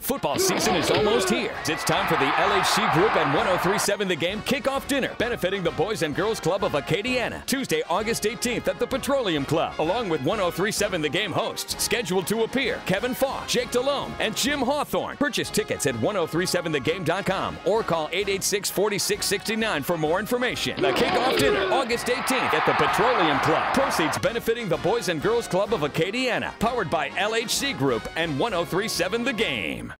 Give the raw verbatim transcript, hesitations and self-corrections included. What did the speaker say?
Football season is almost here. It's time for the L H C Group and one oh three point seven The Game Kickoff Dinner, benefiting the Boys and Girls Club of Acadiana, Tuesday, August eighteenth at the Petroleum Club, along with one oh three point seven The Game hosts scheduled to appear Kevin Falk, Jake Delhomme, and Jim Hawthorne. Purchase tickets at ten thirty-seven the game dot com or call eight eight six, four six six nine for more information. The Kickoff Dinner, August eighteenth at the Petroleum Club. Proceeds benefiting the Boys and Girls Club of Acadiana, powered by L H C Group and one oh three point seven The Game.